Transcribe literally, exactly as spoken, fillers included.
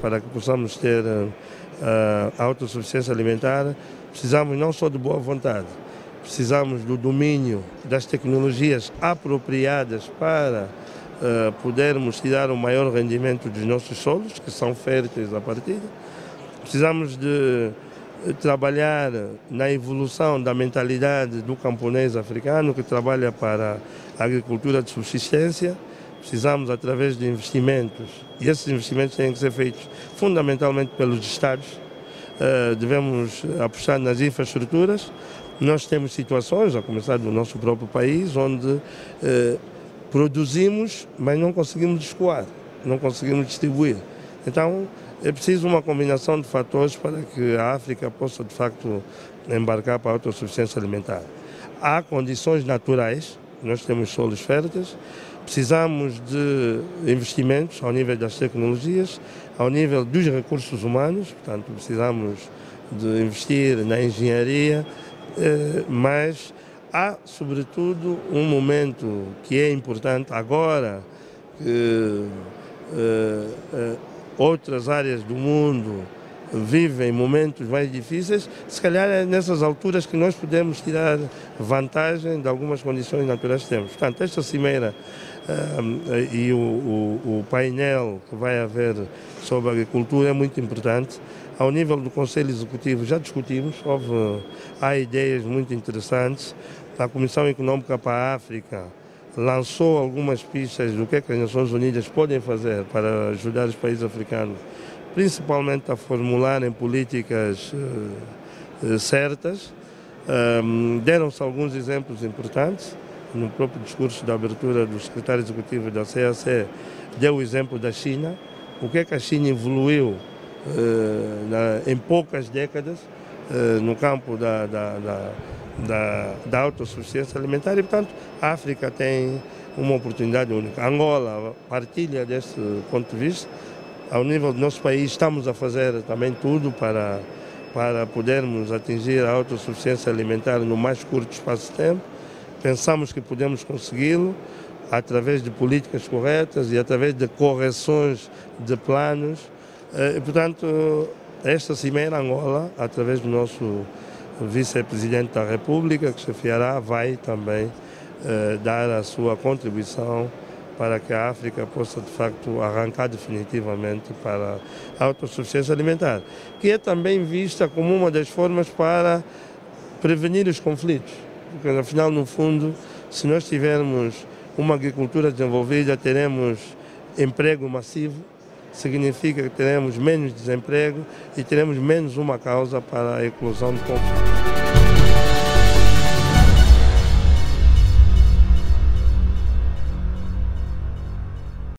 para que possamos ter uh, a autossuficiência alimentar, precisamos não só de boa vontade, precisamos do domínio das tecnologias apropriadas para uh, podermos tirar o maior rendimento dos nossos solos, que são férteis à partida. Precisamos de trabalhar na evolução da mentalidade do camponês africano que trabalha para a agricultura de subsistência. Precisamos, através de investimentos, e esses investimentos têm que ser feitos fundamentalmente pelos Estados, uh, devemos apostar nas infraestruturas. Nós temos situações, a começar do nosso próprio país, onde uh, produzimos, mas não conseguimos escoar, não conseguimos distribuir. Então, é preciso uma combinação de fatores para que a África possa, de facto, embarcar para a autossuficiência alimentar. Há condições naturais, nós temos solos férteis, precisamos de investimentos ao nível das tecnologias, ao nível dos recursos humanos, portanto, precisamos de investir na engenharia, mas há, sobretudo, um momento que é importante agora, que outras áreas do mundo vivem momentos mais difíceis, se calhar é nessas alturas que nós podemos tirar vantagem de algumas condições naturais que temos. Portanto, esta cimeira um, e o, o, o painel que vai haver sobre a agricultura é muito importante. Ao nível do Conselho Executivo já discutimos, houve, há ideias muito interessantes. A Comissão Econômica para a África lançou algumas pistas do que, é que as Nações Unidas podem fazer para ajudar os países africanos, principalmente a formularem políticas uh, certas. Um, deram-se alguns exemplos importantes. No próprio discurso de abertura do secretário executivo da C A C, deu o exemplo da China. O que é que a China evoluiu uh, na, em poucas décadas uh, no campo da, da, da Da, da autossuficiência alimentar e, portanto, a África tem uma oportunidade única. A Angola partilha desse ponto de vista. Ao nível do nosso país, estamos a fazer também tudo para, para podermos atingir a autossuficiência alimentar no mais curto espaço de tempo. Pensamos que podemos consegui-lo através de políticas corretas e através de correções de planos. E, portanto, esta cimeira Angola, através do nosso o vice-presidente da República, que chefiará, vai também eh, dar a sua contribuição para que a África possa, de facto, arrancar definitivamente para a autossuficiência alimentar, que é também vista como uma das formas para prevenir os conflitos. Porque, afinal, no fundo, se nós tivermos uma agricultura desenvolvida, teremos emprego massivo, significa que teremos menos desemprego e teremos menos uma causa para a eclosão de conflitos.